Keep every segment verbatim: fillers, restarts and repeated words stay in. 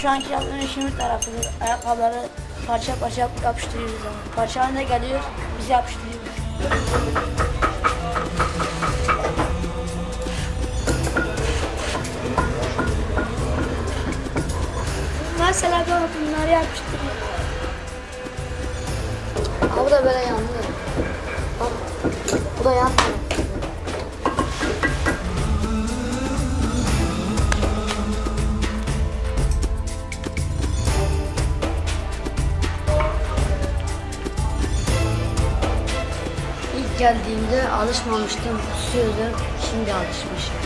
şu anki yaptığım işin bir tarafıdır. Ayakkabıları parça parça yapıştırıyoruz. Yani. Parça haline geliyor, biz yapıştırıyoruz. Mesela ben bunları yapıştırıyorum. Aa, bu da böyle yandı. Bak, bu da yandı. İlk geldiğimde alışmamıştım, kusuyordum. Şimdi alışmışım.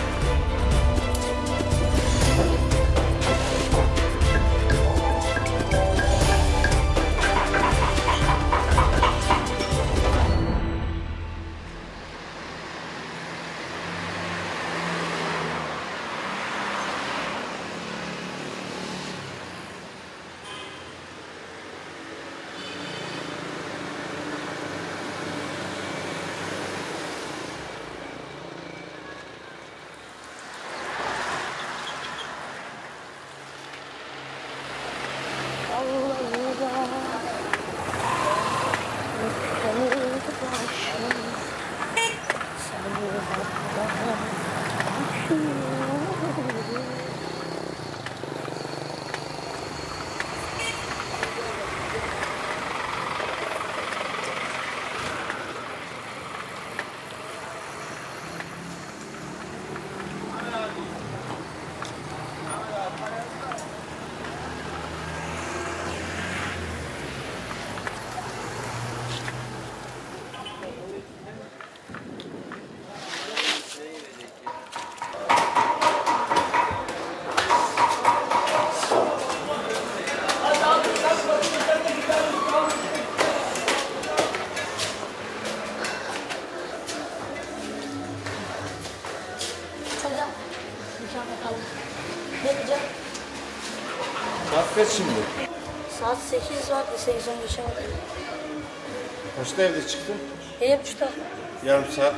Saat kaç şimdi? Saat sekiz var, sekiz on geçe var. Kaçta evde çıktın? Yedi buçukta. Yarım saat.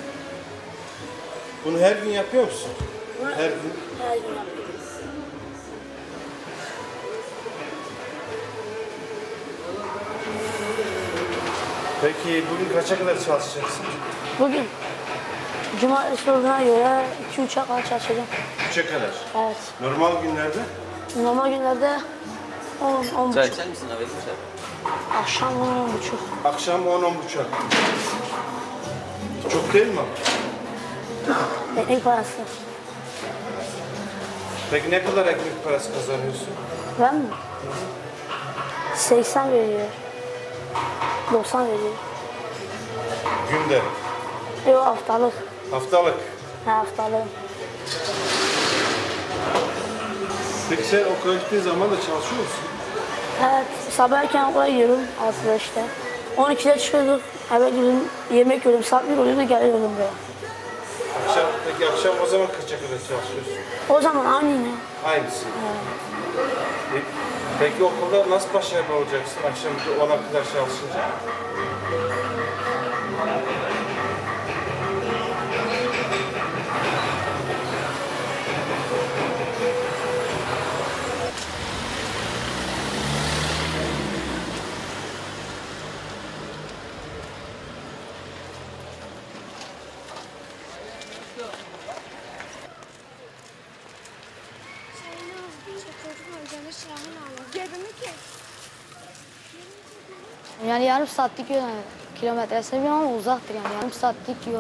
Bunu her gün yapıyor musun? Bunu Her gün. her gün yapıyoruz. Peki bugün kaça kadar çalışacaksın? Bugün cumartesi olduğuna göre iki üçe kadar çalışacağım. Üçe kadar. Evet. Normal günlerde? Normal günlerde on, on Çay buçuk. içer misin abi? Akşam on, on buçuk. Akşam on on buçuk. Çok değil mi? Ekmek parası. Peki ne kadar ekmek parası kazanıyorsun? Ben mi? seksen veriyor. doksan veriyor. Günde. Yok haftalık. Haftalık. Her haftalık. Peki sen okula gittiğin zaman da çalışıyor musun? Evet, sabah erken okula gidiyorum, altıda işte. on ikide çıkıyorduk, eve gidiyordum, yemek yiyordum, saat bir oluyordu, geliyordum buraya. Akşam, peki akşam o zaman kaça kadar çalışıyorsun? O zaman aynı yine. Aynısı. Evet. E, Peki okulda nasıl başarılı olacaksın akşam ona kadar çalışınca? Yani yarım saatlik yol, yani kilometresini bilmiyorum ama uzaktır yani yarım saatlik yol.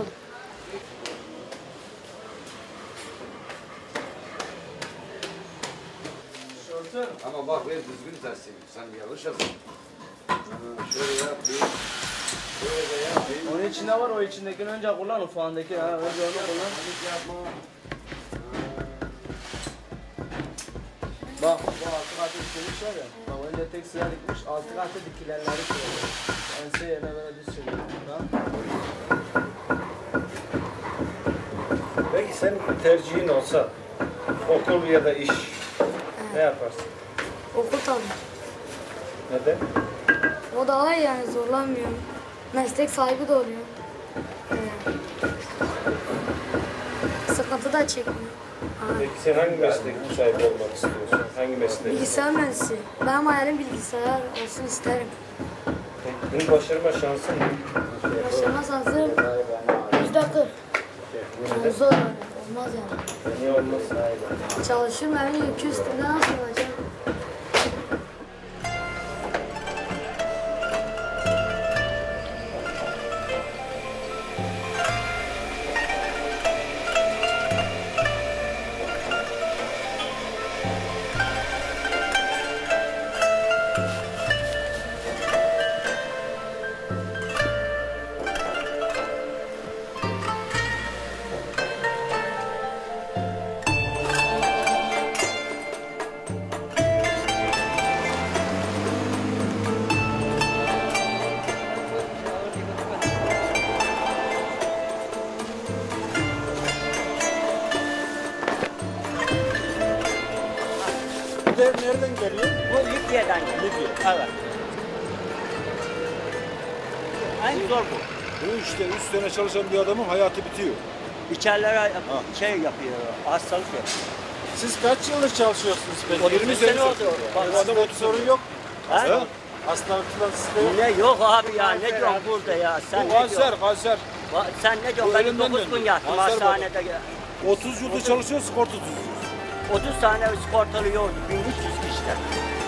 Ama bak ver düzgün tersi. Sen yanlış yapıyorsun. Şöyle yap. Şöyle de yap. Onun içinde var, o içindekini önce kullan, ufağındaki. Ha, önce onu kullan. Yapma. Bak, bu altı katı dikilmiş var ya. Bak önce tek sıra dikmiş, altı katı dikilenleri koyuyor. Ense yerine böyle düz çeviriyor. Tamam. Peki senin tercihin olsa okul ya da iş ne yaparsın? Okul tabii. Neden? O daha iyi yani zorlanmıyor. Meslek sahibi de oluyor. Evet. Sıkıntı da çekmiyor. Peki sen hangi meslek sahibi olmak istiyorsun? Hangi meslek? Bilgisayar mühendisi. Benim hayalim bilgisayar olsun isterim. Peki bunun başarma şansı mı? Başlama şansım yüzde kırk. Yani zor yani. Olmaz yani. Niye olmaz? Çalışırım evin yükü üstünde nasıl olacak? Bu dev nereden geliyor? Bu Libya'dan geliyor. Libya. Evet. En zor bu. Bu işte üç sene çalışan bir adamın hayatı bitiyor. İçerilere şey yapıyor, hastalık yapıyor. Siz kaç yıldır çalışıyorsunuz peki? yirmi sene oldu. Bak, Bu adam otuz sorun yok. Ha? Hastalık falan sizde yok. Ne yok abi ya, ne diyorsun burada ya? Sen Bu ne kanser, diyorsun? kanser. Va- Sen ne diyorsun? Bu Ben ölümden dokuz gün döndü. yattım Kanser hastanede. otuz yılda çalışıyor, sigorta tutuyor. otuz tane sigortalı yoldu, bin üç yüz kişiden.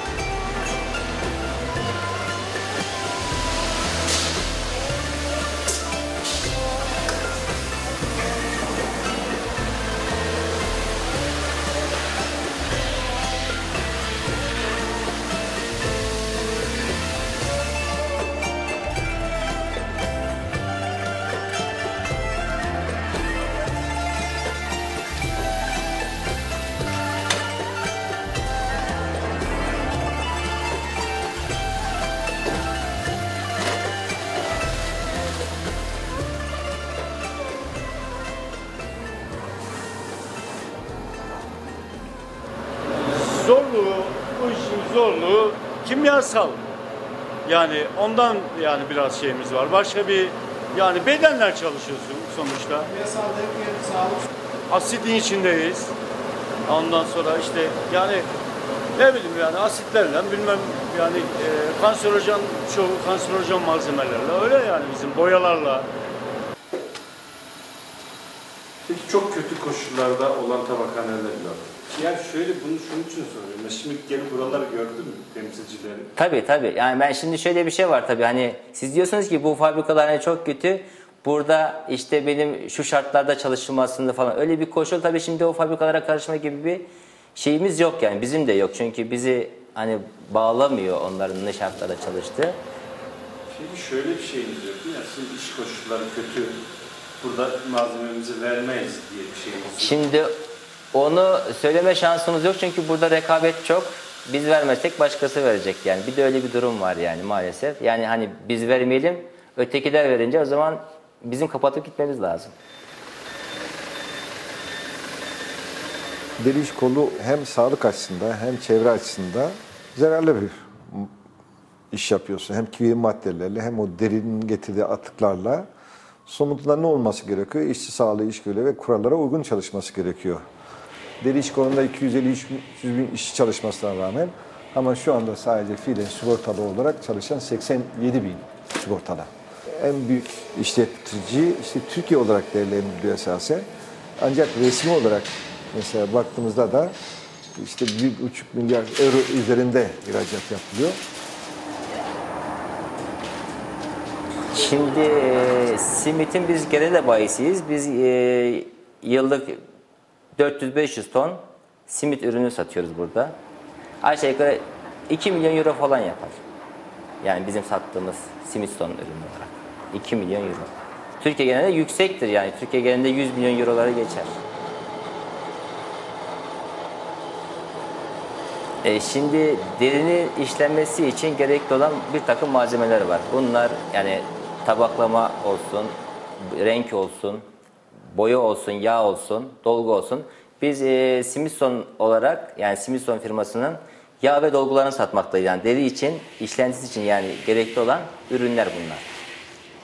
Zorluğu, bu işin zorluğu kimyasal. Yani ondan yani biraz şeyimiz var. Başka bir yani bedenler çalışıyorsun sonuçta. Kimyasal derken sağlık. Asitin içindeyiz. Ondan sonra işte yani ne bileyim yani asitlerle bilmem yani e, kanserojen çoğu kanserojen malzemelerle öyle yani bizim boyalarla. Peki çok kötü koşullarda olan tabakhaneler var. Yani şöyle bunu şunun için soruyorum. Ben şimdi gelip buraları gördün mü temsilcileri? Tabii tabii. Yani ben şimdi şöyle bir şey var tabii. Hani siz diyorsunuz ki bu fabrikalar hani çok kötü. Burada işte benim şu şartlarda çalışılmasında falan öyle bir koşul tabii şimdi o fabrikalara karışma gibi bir şeyimiz yok yani. Bizim de yok. Çünkü bizi hani bağlamıyor onların ne şartlarda çalıştığı. Şimdi şöyle bir şeyimiz yok değil mi? Şimdi iş koşulları kötü. Burada malzememizi vermeyiz diye bir şeyimiz yok. Şimdi onu söyleme şansımız yok çünkü burada rekabet çok. Biz vermezsek başkası verecek yani. Bir de öyle bir durum var yani maalesef. Yani hani biz vermeyelim, ötekiler verince o zaman bizim kapatıp gitmemiz lazım. Deri iş kolu hem sağlık açısından hem çevre açısından zararlı bir iş yapıyorsun. Hem kimya maddelerle hem o derinin getirdiği atıklarla somutunda ne olması gerekiyor? İşçi sağlığı, iş güvenliği ve kurallara uygun çalışması gerekiyor. Deri iş kolunda iki yüz elli üç yüz bin işçi çalışmasına rağmen ama şu anda sadece fiilen sigortalı olarak çalışan seksen yedi bin sigortalı. En büyük işletici işte Türkiye olarak değerlendiriliyor esasen. Ancak resmi olarak mesela baktığımızda da işte bir buçuk milyar euro üzerinde ihracat yapılıyor. Şimdi e, Simit'in biz genel bayisiyiz. Biz e, yıllık dört yüz beş yüz ton simit ürünü satıyoruz burada. Aşağı yukarı iki milyon euro falan yapar. Yani bizim sattığımız simit ton ürünü olarak. iki milyon euro. Türkiye genelinde yüksektir yani. Türkiye genelinde yüz milyon euroları geçer. E şimdi derinin işlenmesi için gerekli olan bir takım malzemeler var. Bunlar yani tabaklama olsun, renk olsun, boya olsun, yağ olsun, dolgu olsun. Biz e, Smithson olarak yani Smithson firmasının yağ ve dolgularını satmaktayız. Yani deri için, işlentisi için yani gerekli olan ürünler bunlar.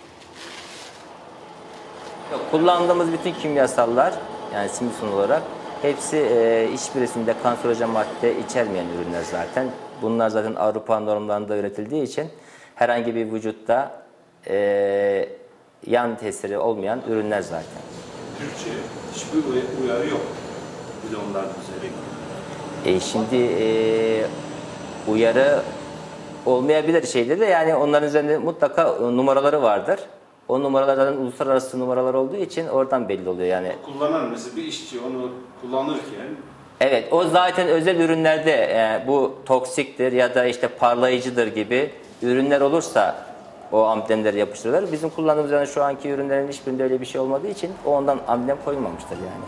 Kullandığımız bütün kimyasallar yani Smithson olarak Hepsi e, hiçbirisinde kanserojen madde içermeyen ürünler zaten. Bunlar zaten Avrupa normlarında üretildiği için herhangi bir vücutta e, yan tesiri olmayan ürünler zaten. Türkçe hiçbir uyarı yok. Bir de onların üzerinde. E, şimdi e, uyarı olmayabilir şeyde de yani onların üzerinde mutlaka numaraları vardır. O numaralar zaten uluslararası numaralar olduğu için oradan belli oluyor yani. Kullanan mesela bir işçi onu kullanırken evet, o zaten özel ürünlerde e, bu toksiktir ya da işte parlayıcıdır gibi ürünler olursa o amblemleri yapıştırırlar. Bizim kullandığımız yani şu anki ürünlerin hiçbirinde öyle bir şey olmadığı için o ondan amblem koyulmamıştır yani.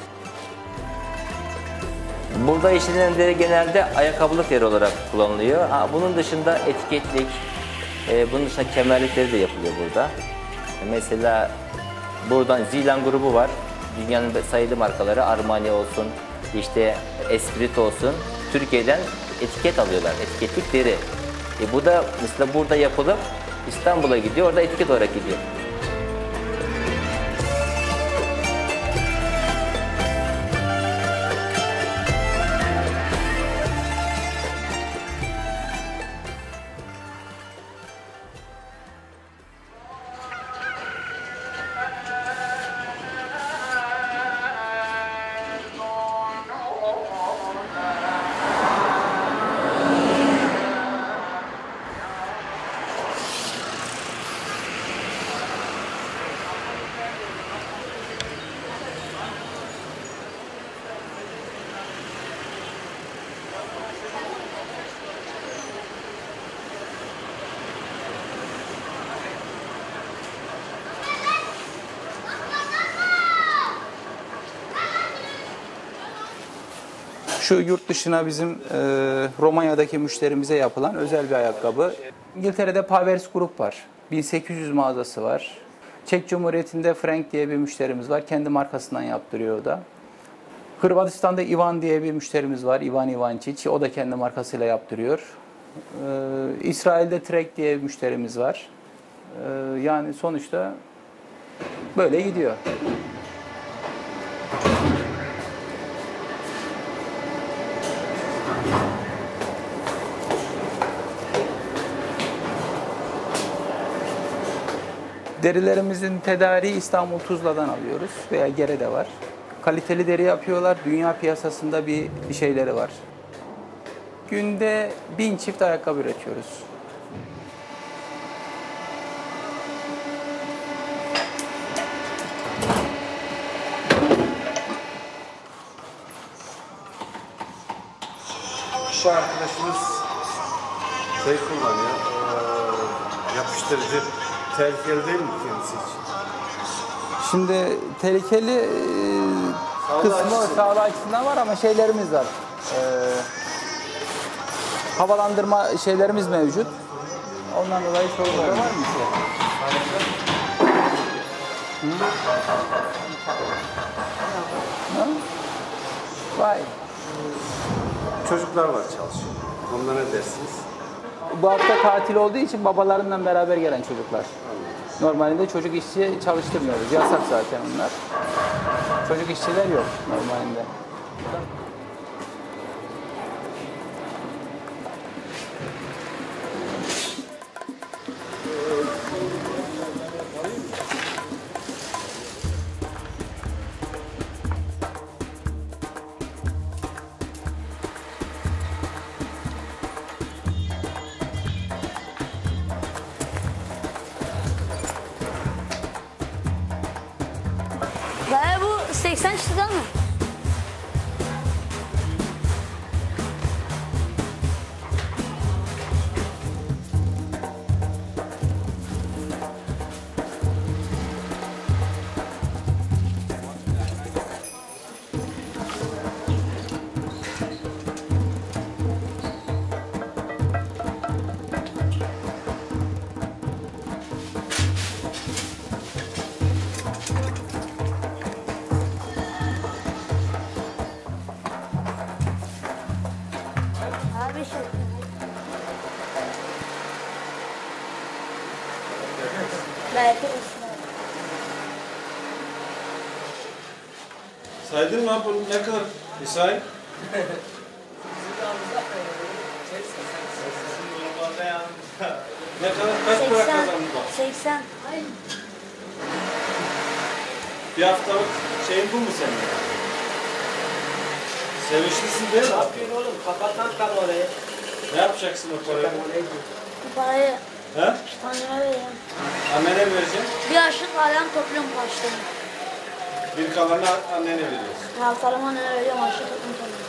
Burada işlenen deri genelde ayakkabılık deri olarak kullanılıyor. Ha, bunun dışında etiketlik, e, bunun dışında kemerlikleri de yapılıyor burada. Mesela buradan Zilan grubu var. Dünyanın sayılı markaları Armani olsun, işte Esprit olsun. Türkiye'den etiket alıyorlar. Etiketlik deri. E bu da mesela burada yapılıp İstanbul'a gidiyor. Orada etiket olarak gidiyor. Şu yurt dışına bizim e, Romanya'daki müşterimize yapılan özel bir ayakkabı. İngiltere'de Powers Group var. bin sekiz yüz mağazası var. Çek Cumhuriyeti'nde Frank diye bir müşterimiz var. Kendi markasından yaptırıyor o da. Hırvatistan'da Ivan diye bir müşterimiz var. Ivan Ivančić. O da kendi markasıyla yaptırıyor. Ee, İsrail'de Trek diye bir müşterimiz var. Ee, yani sonuçta böyle gidiyor. Derilerimizin tedariği İstanbul Tuzla'dan alıyoruz veya Gere'de var. Kaliteli deri yapıyorlar. Dünya piyasasında bir şeyleri var. Günde bin çift ayakkabı üretiyoruz. şu arkadaşımız şey kullanıyor, ee, yapıştırıcı. Tehlikeli değil mi kendisi için? Şimdi tehlikeli e, kısmı açısından. sağlığı açısından var ama şeylerimiz var. E, havalandırma şeylerimiz mevcut. Ondan dolayı sorun var mı? Hı? Vay. Çocuklar var çalışıyor. Onlara ne dersiniz? Bu hafta tatil olduğu için babalarından beraber gelen çocuklar. Normalde çocuk işçi çalıştırmıyoruz. Yasak zaten onlar. Çocuk işçiler yok normalde. Ve bu seksen çıtıdan mı? Abi şey. Belki Saydın mı abi bunu ne kadar? Bir say. Ne kadar kaç para kazandın bak? seksen. Bir haftalık şeyin bu mu senin? Sevinçlisin değil mi? Ne yapıyorsun oğlum? Kapattan kal orayı. Ne yapacaksın o parayı? Bu parayı He? anneme vereceğim. Annene vereceksin. Bir aşık alem topluyorum kaçtım. Bir kalanını annene veriyorsun. Haftalama anneme veriyorum aşık topluyorum topluyorum.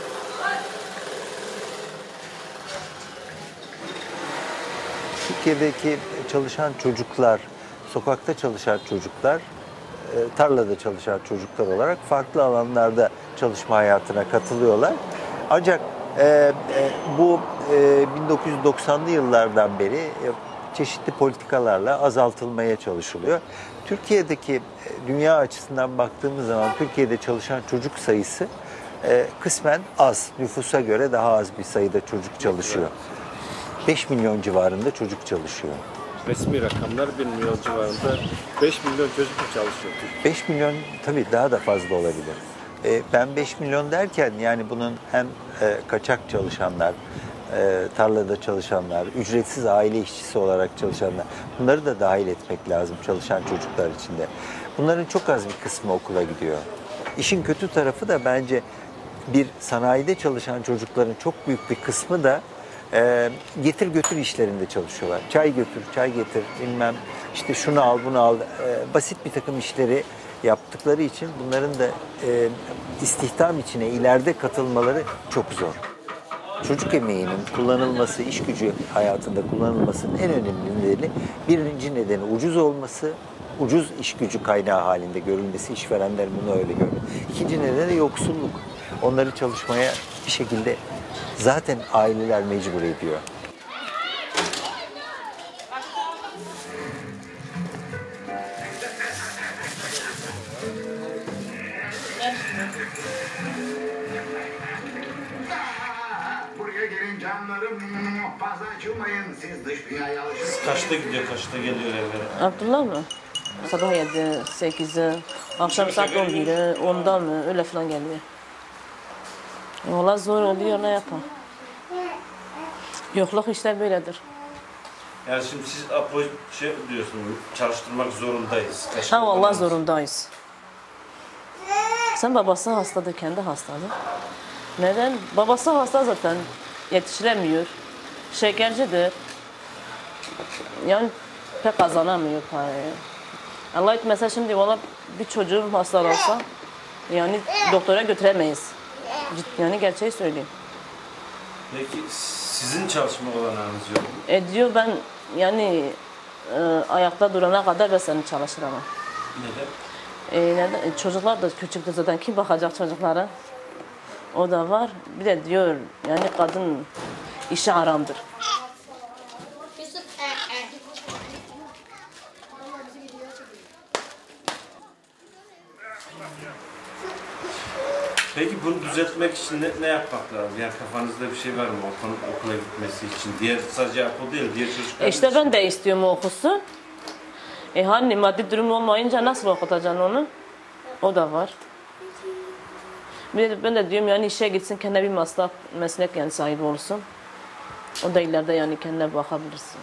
Türkiye'deki çalışan çocuklar, sokakta çalışan çocuklar, tarlada çalışan çocuklar olarak farklı alanlarda çalışma hayatına katılıyorlar. Ancak e, e, bu e, bin dokuz yüz doksanlı yıllardan beri e, çeşitli politikalarla azaltılmaya çalışılıyor. Türkiye'deki dünya açısından baktığımız zaman Türkiye'de çalışan çocuk sayısı e, kısmen az, nüfusa göre daha az bir sayıda çocuk çalışıyor. beş milyon civarında çocuk çalışıyor. Resmi rakamlar bir milyon civarında. beş milyon çocuk mu çalışıyor? beş milyon tabii daha da fazla olabilir. E, ben beş milyon derken yani bunun hem e, kaçak çalışanlar, e, tarlada çalışanlar, ücretsiz aile işçisi olarak çalışanlar, bunları da dahil etmek lazım çalışan çocuklar içinde. Bunların çok az bir kısmı okula gidiyor. İşin kötü tarafı da bence bir sanayide çalışan çocukların çok büyük bir kısmı da e, getir götür işlerinde çalışıyorlar. Çay götür, çay getir, bilmem işte şunu al, bunu al. E, basit bir takım işleri yaptıkları için bunların da e, istihdam içine ileride katılmaları çok zor. Çocuk emeğinin kullanılması, iş gücü hayatında kullanılmasının en önemli nedeni, birinci nedeni ucuz olması, ucuz iş gücü kaynağı halinde görülmesi, işverenler bunu öyle görüyor. İkinci nedeni de yoksulluk. Onları çalışmaya bir şekilde zaten aileler mecbur ediyor. Buraya gelin canlarım, fazla açılmayın, siz dış dünyaya alışın. Kaçta gidiyor, kaçta geliyor evlere? Abdullah mı? Sabah yedi, sekizi, akşam saat on biri, onda mı? Öyle falan geliyor. Valla zor oluyor, ne yapalım? Yokluk işte böyledir. Yani şimdi siz Apo şey diyorsunuz, çalıştırmak zorundayız. Ha vallahi zorundayız. Sen babası hastadır, kendi hastadır. Neden? Babası hasta zaten, yetiştiremiyor. Şekercidir. Yani pek kazanamıyor parayı. Allah etmese şimdi valla bir çocuğum hastalansa yani doktora götüremeyiz. Yani gerçeği söyleyeyim. Peki sizin çalışma olanağınız yok mu? E diyor ben yani e, ayakta durana kadar ben seni çalışırım. Neden? E, neden? E, çocuklar da küçüktür zaten, kim bakacak çocuklara? O da var. Bir de diyor yani kadın işi haramdır. Peki bunu düzeltmek için ne, ne yapmak lazım? Yani kafanızda bir şey var mı okulun okula gitmesi için? Diğer sadece Apo değil, diğer çocuklar E işte için. ben de istiyorum o okusun. E hani maddi durum olmayınca nasıl okutacaksın onu? O da var. Bir de ben de diyorum yani işe gitsin, kendine bir meslek, meslek yani sahibi olsun. O da ileride yani kendine bakabilirsin.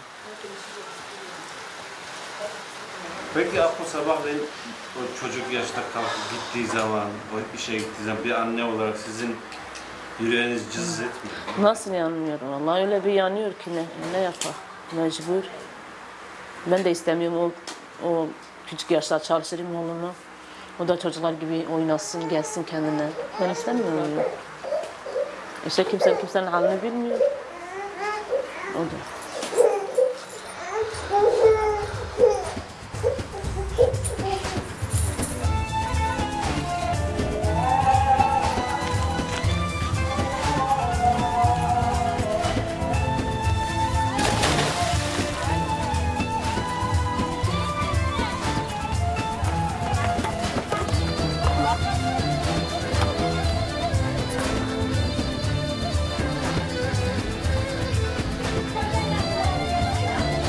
Peki Apo sabahleyin o çocuk yaşta kalkıp gittiği zaman, o işe gittiği zaman bir anne olarak sizin yüreğiniz cız etmiyor. Nasıl yanmıyorum? Vallahi öyle bir yanıyor ki ne, ne yapar? Mecbur. Ben de istemiyorum o, o küçük yaşta çalışırım oğluma. O da çocuklar gibi oynasın, gelsin kendine. Ben istemiyorum öyle. İşte kimse kimsenin halini bilmiyor. O da.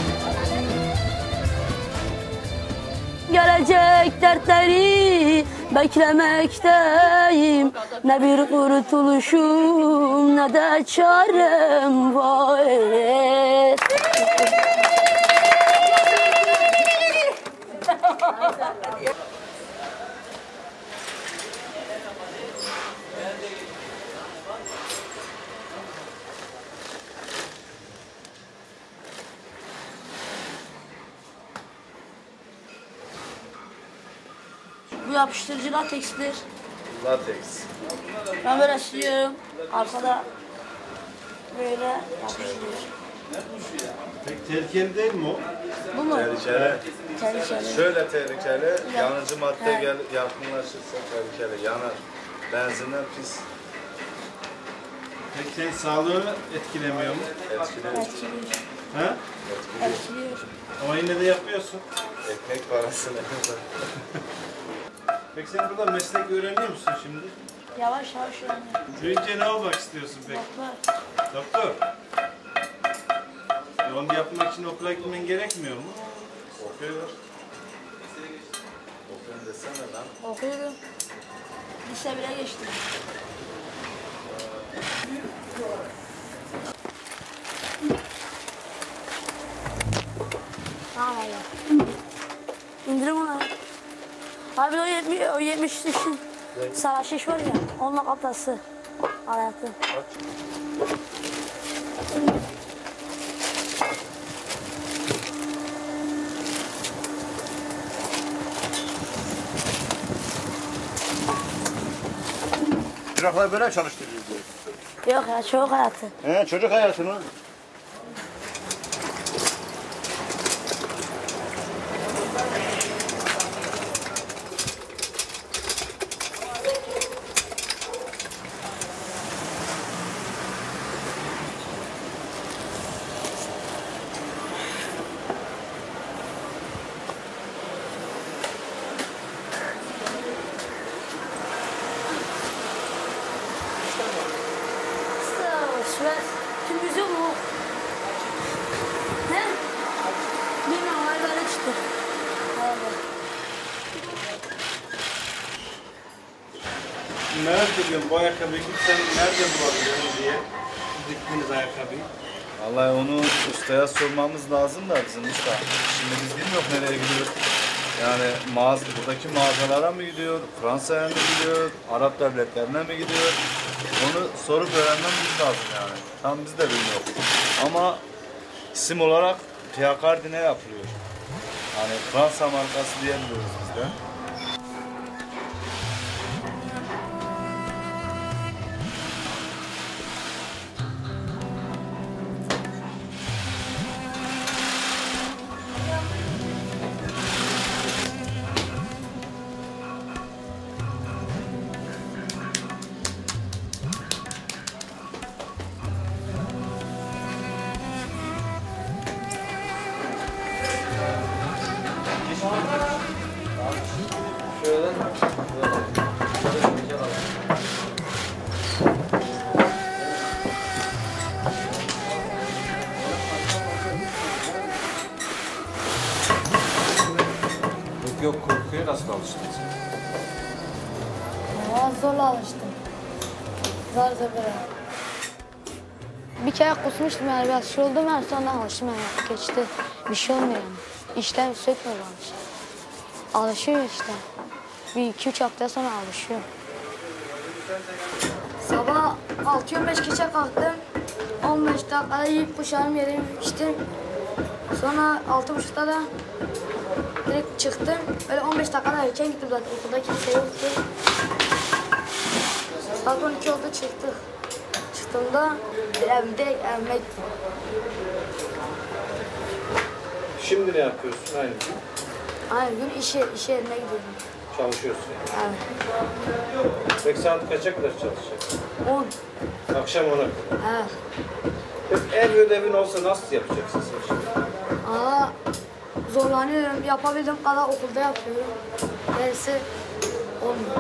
Gelecek dertleri beklemekteyim. Ne bir kurtuluşum ne de çarem var. Bu yapıştırıcı latekstir. Lateks. Ben böyle siliyorum. Arkada böyle yapıştırıyorum. Peki tehlikeli değil mi o? Bu mu? Tehlikeli. Tehlikeli. Şöyle tehlikeli, yanıcı madde Evet. gel, yakınlaşırsa tehlikeli, yanar. Benzinden pis. Peki senin sağlığını etkilemiyor mu? Etkiliyor. Etkiliyor. Ha? Etkiliyor. Ama yine de yapıyorsun. Ekmek parasını. Peki sen burada meslek öğreniyor musun şimdi? Yavaş yavaş öğreniyorum. Büyünce ne olmak istiyorsun peki? Doktor. Doktor. E onu yapmak için okula gitmen gerekmiyor mu? Okuyorlar. Okuyorum desene lan. Okuyorum. Lise bire geçtim. Tamam abi. İndirim onu. Abi o yetmiş, o yetmiş düşün. Sara şiş var ya, onunla kaplası. Hayatı. Çıraklar böyle çalıştırıyor. Yok ya, çocuk hayatı. He, çocuk hayatını. Şuraya tüm yüzüyor mu? Ne? Bilmiyorum, var böyle çıktı. Merak ediyorum bu ayakkabıyı gitsen nerede bulabiliyorsun diye. Diktiğiniz ayakkabıyı. Vallahi onu ustaya sormamız lazım da bizim usta. Şimdi biz bilmiyoruz nereye gidiyor. Yani mağaza, buradaki mağazalara mı gidiyor, Fransa'ya mı gidiyor, Arap devletlerine mi gidiyor? Onu sorup öğrenmemiz lazım yani. Tam biz de bilmiyoruz. Ama isim olarak Piacardine yapılıyor. Yani Fransa markası diyebiliyoruz biz de. Yok korkuya nasıl alıştın sen? Ama zorla alıştım. Zor zor böyle. Bir kere kusmuştum yani biraz şey oldu ben sonra alıştım yani geçti. Bir şey olmuyor yani. İşlem sökmüyor alış. Alışıyor işte. Bir iki üç hafta sonra alışıyor. Sabah altı on beş geçe kalktım. on beş dakikada yiyip kuşağım yerimi içtim. Sonra altı buçukta da direkt çıktım. Öyle on beş dakikada erken gittim zaten okulda kimse yoktu. Saat on iki oldu çıktık. Çıktığımda evde evime gittim. Şimdi ne yapıyorsun aynı gün? Aynı gün işe, işe yerine gidiyorum. Çalışıyorsun yani. Evet. Peki saat kaça kadar çalışacaksın? on. Akşam ona kadar. Evet. Peki ev ödevin olsa nasıl yapacaksın sen şimdi? Aa, zorlanıyorum. Yapabildiğim kadar okulda yapıyorum. Dersi olmuyor.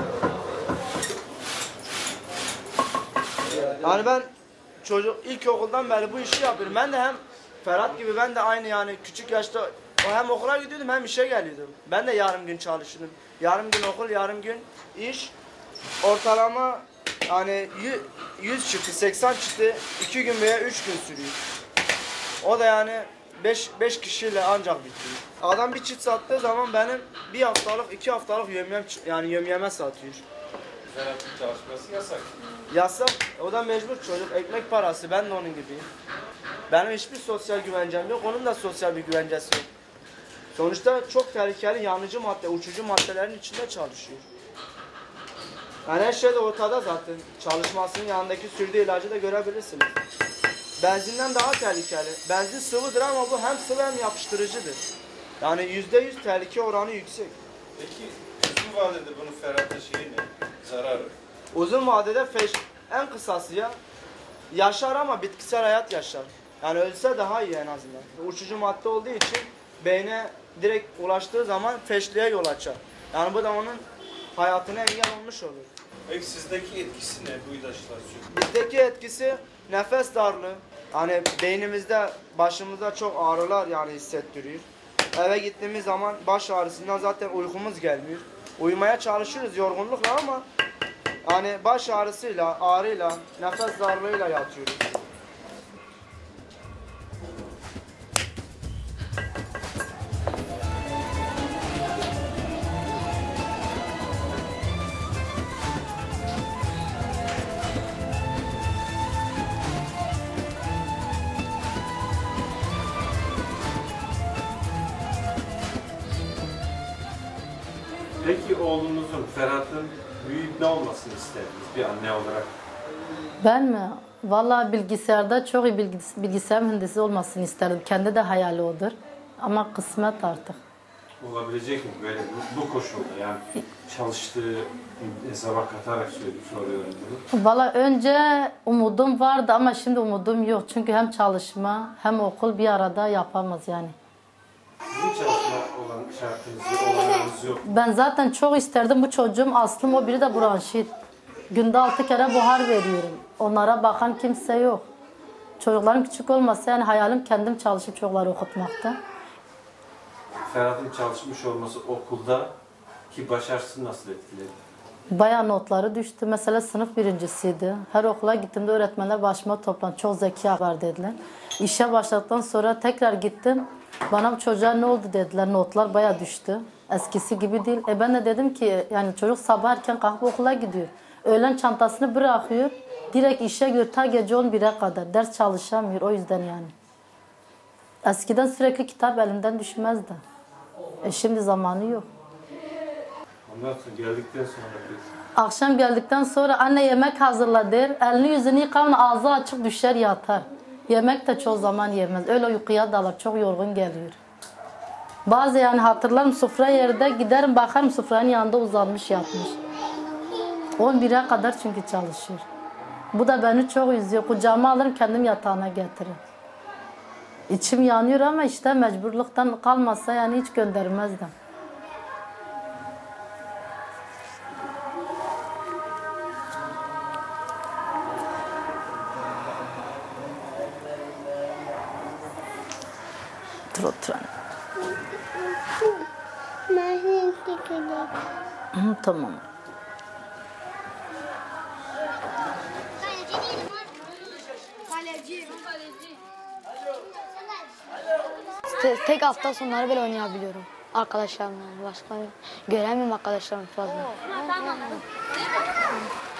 Yani ben çocuk ilkokuldan beri bu işi yapıyorum. Ben de hem Ferhat gibi ben de aynı yani küçük yaşta hem okula gidiyordum hem işe geliyordum. Ben de yarım gün çalışıyordum. Yarım gün okul, yarım gün iş. Ortalama yani yüz çıktı, seksen çıktı, iki gün veya üç gün sürüyor. O da yani beş kişiyle ancak bitiyor. Adam bir çift sattığı zaman benim bir haftalık, iki haftalık yömyem, yani yömyeme satıyor. Ferhat'ın çalışması yasak. Yasak, o da mecbur çocuk, ekmek parası, ben de onun gibiyim. Benim hiçbir sosyal güvencem yok, onun da sosyal bir güvencesi yok. Sonuçta çok tehlikeli yanıcı madde, uçucu maddelerin içinde çalışıyor. Yani her şey de ortada zaten. Çalışmasının yanındaki sürdüğü ilacı da görebilirsiniz. Benzinden daha tehlikeli. Benzin sıvıdır ama bu hem sıvı hem yapıştırıcıdır. Yani yüzde yüz tehlike oranı yüksek. Peki uzun vadede bunun Ferhat'a şeyi ne? Zararı? Uzun vadede feş, en kısası ya yaşar ama bitkisel hayat yaşar. Yani ölse daha iyi en azından. Uçucu madde olduğu için beyne direkt ulaştığı zaman feşliğe yol açar. Yani bu da onun hayatına engel olmuş olur. Peki sizdeki etkisi ne bu ilaçlar? Bizdeki etkisi nefes darlığı. Hani beynimizde, başımızda çok ağrılar yani hissettiriyor. Eve gittiğimiz zaman baş ağrısından zaten uykumuz gelmiyor. Uyumaya çalışıyoruz yorgunlukla ama hani baş ağrısıyla, ağrıyla, nefes darlığıyla yatıyoruz. Peki oğlunuzun, Ferhat'ın büyüyüp ne olmasını isterdiniz bir anne olarak? Ben mi? Vallahi bilgisayarda çok iyi bilgis bilgisayar mühendisi olmasını isterdim. Kendi de hayali odur. Ama kısmet artık. Olabilecek mi böyle bu, bu koşulda yani çalıştığı hesaba katarak soruyorum bunu. Vallahi önce umudum vardı ama şimdi umudum yok. Çünkü hem çalışma hem okul bir arada yapamaz yani. Sizin çalışma olan şartınız, olanlarınız yok. Ben zaten çok isterdim bu çocuğum aslım o biri de bronşit. Günde altı kere buhar veriyorum. Onlara bakan kimse yok. Çocuklarım küçük olmasa yani hayalim kendim çalışıp çocukları okutmakta. Ferhat'ın çalışmış olması okulda ki başarısını nasıl etkiledi? Bayağı notları düştü. Mesela sınıf birincisiydi. Her okula gittiğimde öğretmenler başıma toplandı. Çok zeki var dediler. İşe başladıktan sonra tekrar gittim. Bana bu çocuğa ne oldu dediler. Notlar bayağı düştü. Eskisi gibi değil. E ben de dedim ki yani çocuk sabah erken kalkıp okula gidiyor. Öğlen çantasını bırakıyor. Direkt işe gidiyor. Ta gece on bire kadar. Ders çalışamıyor. O yüzden yani. Eskiden sürekli kitap elimden düşmezdi. E şimdi zamanı yok. Ondan sonra geldikten sonra Akşam geldikten sonra anne yemek hazırla der. Elini yüzünü yıkar, ağzı açık düşer yatar. Yemek de çok zaman yemez. Öyle uykuya dalar. Çok yorgun geliyor. Bazı yani hatırlarım sofra yerde giderim bakarım sofranın yanında uzanmış yatmış. on bire kadar çünkü çalışıyor. Bu da beni çok üzüyor. Kucağıma alırım kendim yatağına getiririm. İçim yanıyor ama işte mecburluktan kalmazsa yani hiç göndermezdim. Otur otur. Hı, tamam. İşte tek hafta sonları böyle oynayabiliyorum. Arkadaşlarımla başka göremiyorum arkadaşlarım fazla.